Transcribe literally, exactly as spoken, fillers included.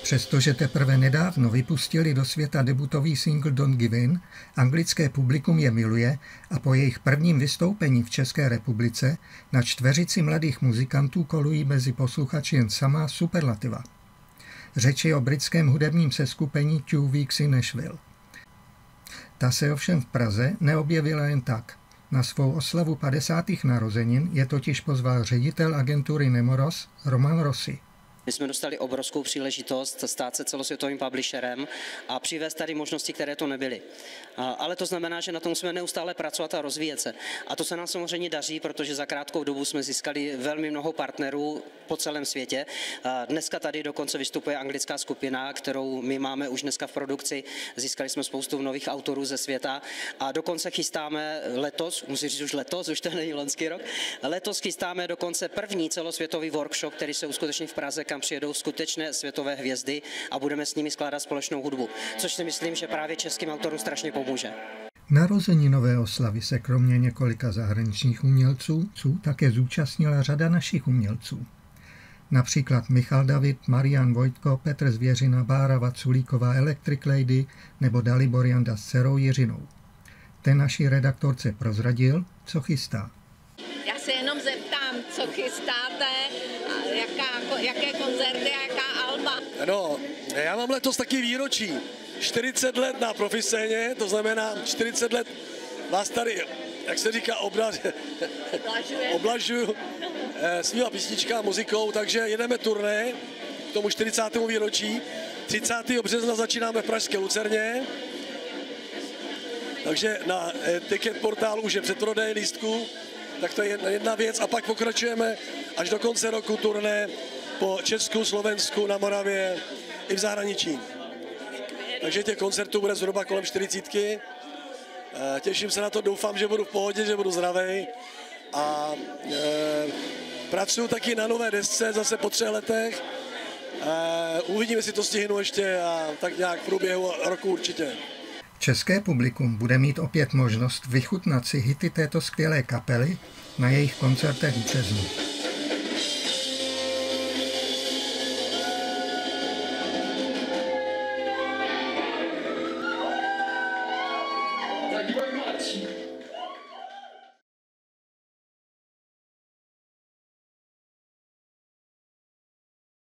Přestože teprve nedávno vypustili do světa debutový single Don't Give In, anglické publikum je miluje a po jejich prvním vystoupení v České republice na čtveřici mladých muzikantů kolují mezi posluchači jen samá superlativa. Řeč je o britském hudebním seskupení Two Weeks in Nashville. Ta se ovšem v Praze neobjevila jen tak. Na svou oslavu padesátých narozenin je totiž pozval ředitel agentury Nemoros Roman Rossi. My jsme dostali obrovskou příležitost stát se celosvětovým publisherem a přivést tady možnosti, které to nebyly. Ale to znamená, že na tom musíme neustále pracovat a rozvíjet se. A to se nám samozřejmě daří, protože za krátkou dobu jsme získali velmi mnoho partnerů po celém světě. Dneska tady dokonce vystupuje anglická skupina, kterou my máme už dneska v produkci. Získali jsme spoustu nových autorů ze světa a dokonce chystáme letos, musím říct už letos, už to není loňský rok, letos chystáme dokonce první celosvětový workshop, který se uskuteční v Praze, kam přijedou skutečné světové hvězdy a budeme s nimi skládat společnou hudbu, což si myslím, že právě českým autorům strašně pomůže. Narozeninové oslavy se kromě několika zahraničních umělců také zúčastnila řada našich umělců. Například Michal David, Marian Vojtko, Petr Zvěřina, Bára Vaculíková, Electric Lady nebo Dalibor Janda s dcerou Jiřinou. Ten naší redaktorce prozradil, co chystá. Já se jenom zeptám, co chystáte, jaká, jaké koncerty a jaká alba. No, já mám letos taky výročí. čtyřicet let na profiscéně, to znamená čtyřicet let vás tady, jak se říká, oblaž, oblažuju eh, svýma písnička muzikou, takže jedeme turné k tomu čtyřicátému výročí. třicátého března začínáme v pražské Lucerně, takže na eh, ticket portálu už je předprodej lístků, tak to je jedna věc a pak pokračujeme až do konce roku turné po Česku, Slovensku, na Moravě i v zahraničí. Takže těch koncertů bude zhruba kolem čtyřicítky. Těším se na to, doufám, že budu v pohodě, že budu zdravej. A e, pracuji taky na nové desce zase po třech letech. E, uvidíme, jestli to stihnu ještě a tak nějak v průběhu roku určitě. České publikum bude mít opět možnost vychutnat si hity této skvělé kapely na jejich koncertech v březnu.